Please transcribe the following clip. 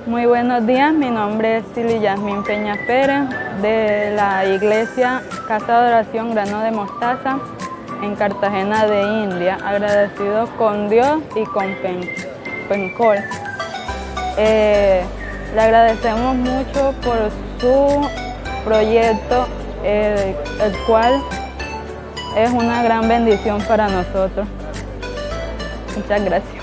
Muy buenos días, mi nombre es Silvia Yasmín Peña Pérez de la iglesia Casa de Oración Grano de Mostaza en Cartagena de India, agradecidos con Dios y con Pencol. Le agradecemos mucho por su proyecto, el cual es una gran bendición para nosotros. Muchas gracias.